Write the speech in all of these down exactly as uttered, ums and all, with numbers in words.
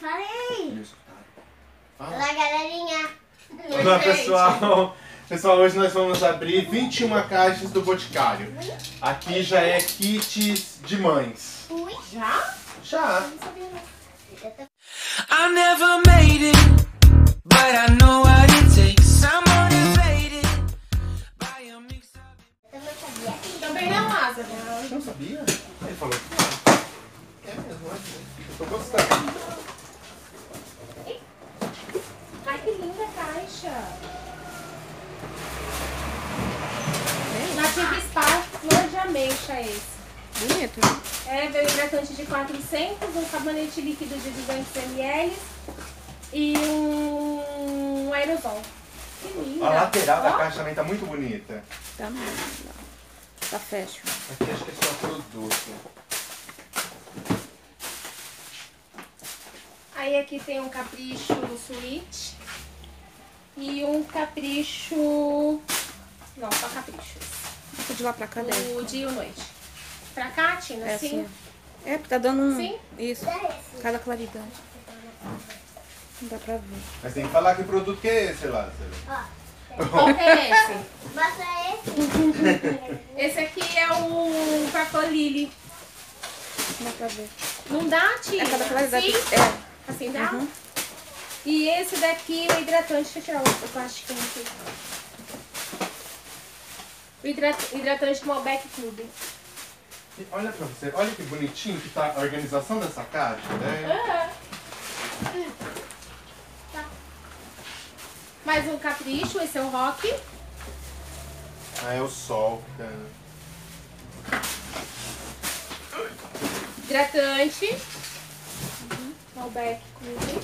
falei. Fala. Olá, galerinha. Olá, pessoal. Pessoal, hoje nós vamos abrir vinte e uma caixas do Boticário. Aqui já é kits de mães. Ui. Já? Já. Eu não sabia não. I never made it, but I know what it takes. I'm motivated by a mix of... Eu não sabia. Também não, Lázaro. Você não sabia? Ele falou que não. É mesmo, eu tô gostando. Ai, que linda a caixa. Nativa Spa, flor de ameixa esse. Bonito, né? É, veio hidratante de quatrocentos, um sabonete líquido de duzentos mililitros e um aerosol. Que linda. A lateral da Ó. caixa também tá muito bonita. Tá muito. Tá fashion. Aqui acho que é só produto. Aí aqui tem um capricho suíte e um capricho... Não, só capricho. De lá pra cá, deve. O dia e a noite. Pra cá, Tina, É assim? assim. É, porque tá dando um... Sim? Isso. Dá esse. Cada claridade. Não dá pra ver. Mas tem que falar que produto que é esse, Lázaro. Ó, Qual que é esse? mostra esse. Esse aqui é o Purple Lily. Não dá pra ver. Não dá, Tina? É cada claridade. Assim? É. Assim dá? Uhum. E esse daqui, o hidratante, deixa eu tirar o plástico aqui. O hidrat, hidratante do Malbec Club. E olha pra você, olha que bonitinho que tá a organização dessa caixa, né? Ah. Mais um capricho, esse é o Rock. Ah, é o sol, cara. Hidratante. Uhum. Malbec Club.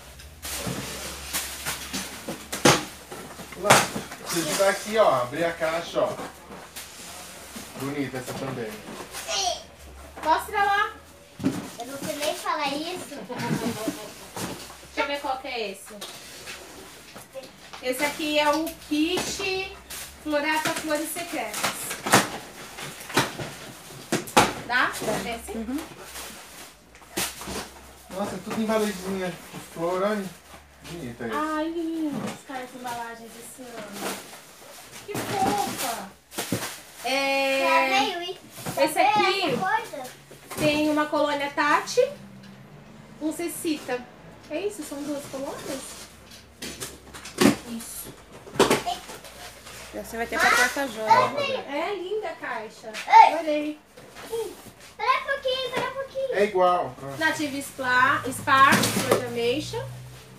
Lá, você vai aqui, ó, abrir a caixa, ó. Bonita essa também. Mostra lá. Eu não sei nem falar isso. Deixa eu ver qual que é esse. Esse aqui é o kit Florata Flores Secretas. Dá? Esse? Uhum. Nossa, tudo embalazinha de flor, olha. Bonita isso. Ai, lindas as embalagens desse ano. Que fofa. Já É... veio isso. Esse aqui Essa coisa? tem uma colônia Tati, um Cecita. É isso? São duas colônias? Isso. Você vai ter pra porta-joia. É linda a caixa. Ei. Adorei. Espera um pouquinho, espera um pouquinho. É igual. Nativa Spa, Spa, flor de ameixa.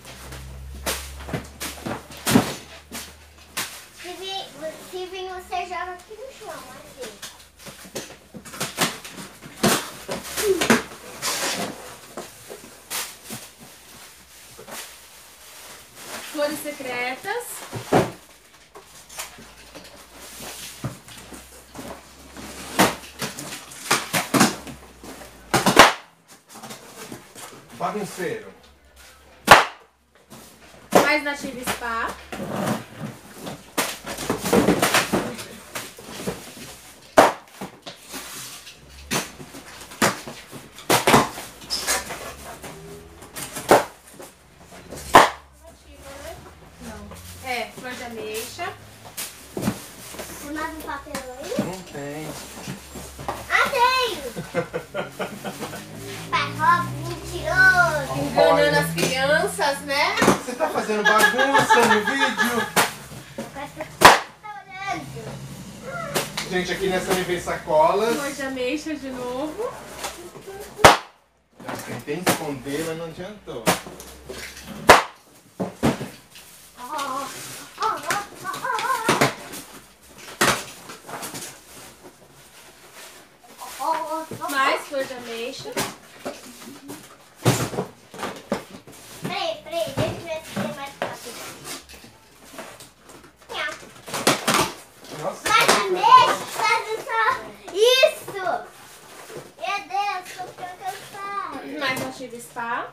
Se vir, se vir, você joga aqui no chão, assim. Flores secretas. Bagunceiro. Mais Nativa Spa. Não. É, flor de ameixa. Tem mais um papel aí? Não tem. Ah, tenho! Pai, roubo, mentiroso. Enganando as crianças, né? Você tá fazendo bagunça no vídeo? Tá olhando. Gente, aqui nessa me vem sacolas. Flor de ameixa de novo. Eu tentei esconder, mas não adiantou. Oh, oh, oh, oh, oh, oh, oh, oh. Mais flor de ameixa. Peraí, peraí, deixa eu ver se tem mais papel. Nham. Nossa, Mais que ameixa, faz só isso! Meu Deus, tô ficando cansada. Mais Nativa Spa.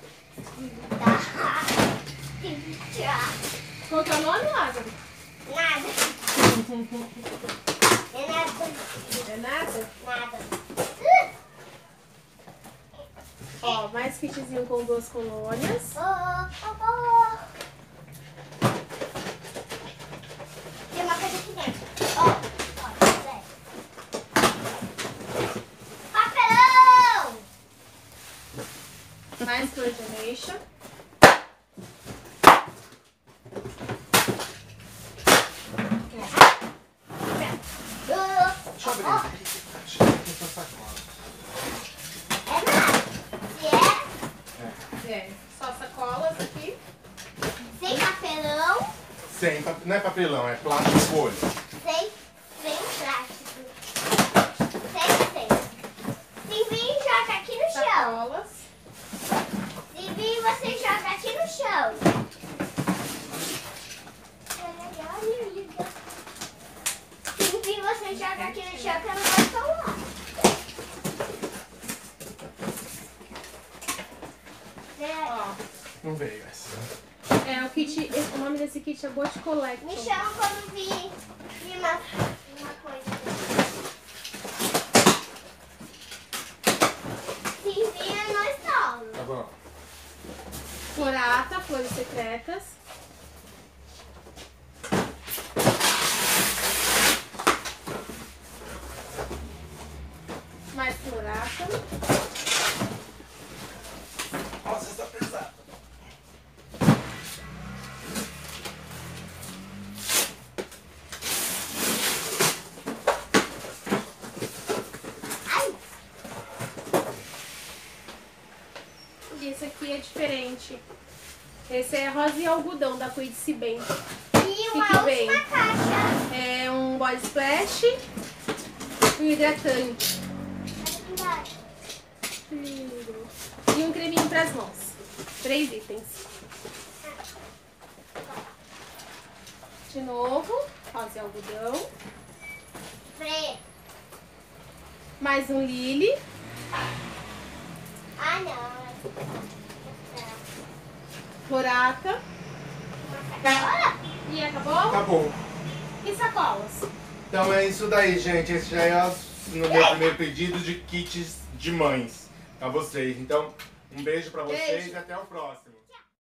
Tá. Tem que tirar. Qual que é o nome, Lázaro? Nada. É nada. É nada? Nada. Ó, mais kitzinho com duas colônias. Oh, oh, oh. Tem uma coisa aqui dentro. Ó, ó, Zé. Papelão! Mais coordination. Deixa eu abrir. Deixa eu abrir essa sacola. É mais. Se é É, só sacolas aqui. sem papelão, Sem, pa- não é papelão, é plástico folha. sem, sem plástico. Sem, sem. Se vir, joga aqui no chão. Sacolas. Se vir, você joga aqui no chão. Se vir, você joga aqui no chão que eu não vou falar. É, Ó, Não veio essa. é o kit, esse- o nome desse kit é Bot me Collection. chama quando vir, vir uma, uma coisa. Se vir, eu não estou. Tá bom. Florata, flores secretas. Mais florata. Nossa, está pesado. Ai, E esse aqui é diferente. Esse é rosa e algodão da Cuide-se Bem. e uma que vem? última caixa. É um body splash e um hidratante. Olha aqui embaixo. Lindo. E um creminho para as mãos. Três itens. De novo, rosa e algodão. Preto. Mais um lily. Ah, não. Florata. Olha. E acabou? Acabou. E sacolas? Então é isso daí, gente. Esse já é o no meu primeiro pedido de kits de mães pra vocês. Então, um beijo pra vocês Beijo. e até o próximo.